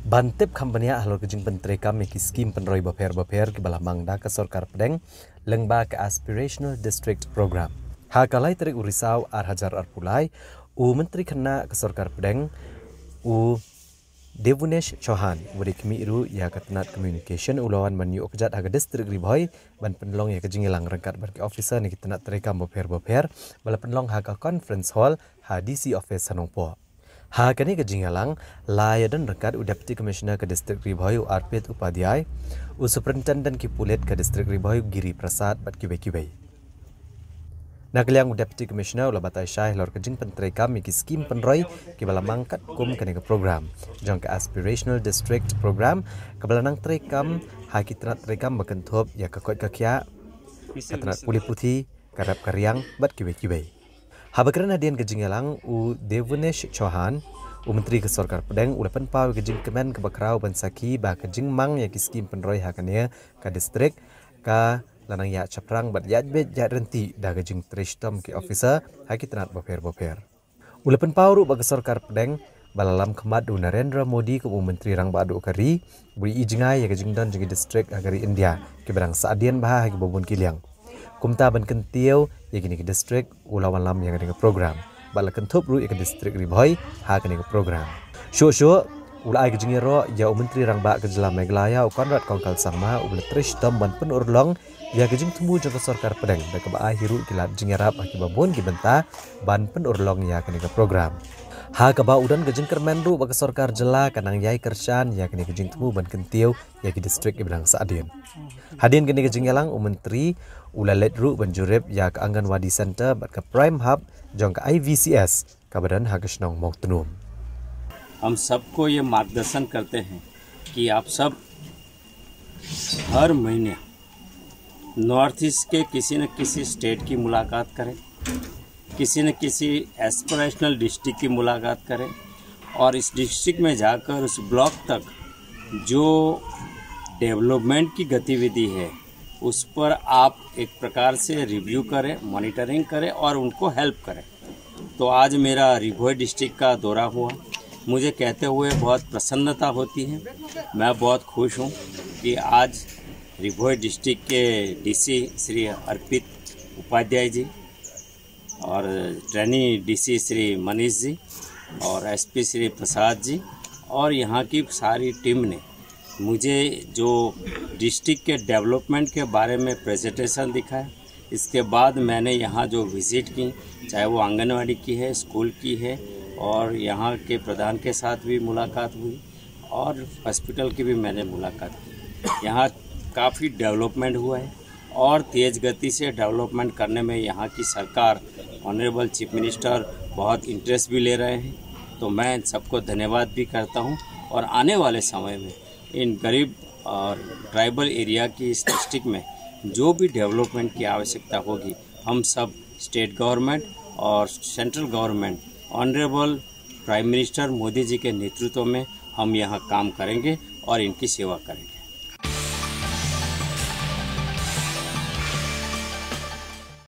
Bantip kampanya halor kejing penteri kami ki skim penroi baper ki balamang da ke Sorkar Pedeng lengba ke Aspirational District Program. Hakalai terik urisau Arhajar Arpulai menteri kena ke Sorkar Pedeng Devunesh Chauhan wadi kemi iru ya ketenat communication ulawan manu okjat haga distrik Ribhoi ban penlong ya kejing ilang rengkat berki officer ni ketenat terekam baper bala penlong haga conference hall ha DC office Sanongpo. Ha kini kejingalang layadan rekat Deputy Commissioner ke Distrik Ribhoi Arpit Upadhyay, Superintendent ki Pulit ke Distrik Ribhoi Giri Prasad bat kibai. Nakliang Deputy Commissioner ulah batai syah lor kejing penteri kami ki skim penroi ki bala mangkat kum kene ke program. Jong ke Aspirational District Program ke bala nang terekam ha ki tenat terekam berkentup ya kekot kekia ketenat pulih putih karap karyang bat kibai. Habakran hadian kejingalang Devunesh Chauhan menteri ke Sorkar Pedeng ulah penpau kejing kemen ke bakrau bansaki ba kejing mang ya ki skim penroi hakania ke distrik ka lanang ya caprang bat yat bet yat renti da kejing trishtom ki officer haki tenat baper. Ulah penpau ru ba ke Sorkar Pedeng balalam kemat Narendra Modi ke menteri rang badu kari beri ijingai ya kejing don jeng distrik agari India ke barang saadian bah haki bobon kiliang. Kumta ban kentiu ya kini ke distrik ulawan lam yang ada ke program. Bala kentup ru ya ke distrik Ribhoi ha kini ke program. Syuk ulai ke jengiro ya menteri rang ba ke Jelam Meglaya Konrad Kongkal Sama ubla trish tom ban penurlong ya ke jeng temu jeng ke Sorkar Pedeng da ke ba hiru kilat jengirap akibabun ki benta ban penurlong ya kini ke program. Ha ke ba udan ke jeng kermen ru ba ke Sorkar Jela kanang yai kersan ya kini ke jeng temu ban kentiu ya ke distrik Iblang Saadin. Hadin kini ke jengyalang menteri ulah ledru banjurip ya ke Anganwadi Center bat ke Prime Hub jong ke IVCS ka badan Hageshnong Moktunum. हम सबको ये मार्गदर्शन करते हैं कि आप सब हर महीने नॉर्थ ईस्ट के किसी न किसी स्टेट की मुलाकात करें, किसी न किसी एस्पिरेशनल डिस्ट्रिक्ट की मुलाकात करें और इस डिस्ट्रिक्ट में जाकर उस ब्लॉक तक जो डेवलपमेंट की गतिविधि है उस पर आप एक प्रकार से रिव्यू करें, मॉनिटरिंग करें और उनको हेल्प करें। तो आज मेरा रिभोई डिस्ट्रिक्ट का दौरा हुआ, मुझे कहते हुए बहुत प्रसन्नता होती है। मैं बहुत खुश हूँ कि आज रिभोई डिस्ट्रिक्ट के डीसी श्री अर्पित उपाध्याय जी और ट्रेनी डीसी श्री मनीष जी और एसपी श्री प्रसाद जी और यहाँ की सारी टीम ने मुझे जो डिस्ट्रिक्ट के डेवलपमेंट के बारे में प्रेजेंटेशन दिखाया। इसके बाद मैंने यहाँ जो विज़िट की, चाहे वो आंगनवाड़ी की है, स्कूल की है और यहाँ के प्रधान के साथ भी मुलाकात हुई और हॉस्पिटल की भी मैंने मुलाकात की। यहाँ काफ़ी डेवलपमेंट हुआ है और तेज़ गति से डेवलपमेंट करने में यहाँ की सरकार, ऑनरेबल चीफ मिनिस्टर बहुत इंटरेस्ट भी ले रहे हैं। तो मैं सबको धन्यवाद भी करता हूँ और आने वाले समय में इन गरीब और ट्राइबल एरिया की इस डिस्ट्रिक्ट में जो भी डेवलपमेंट की आवश्यकता होगी, हम सब स्टेट गवर्नमेंट और central government honourable prime minister Modi ji के नेतृत्व में हम यहाँ काम करेंगे और इनकी सेवा करेंगे।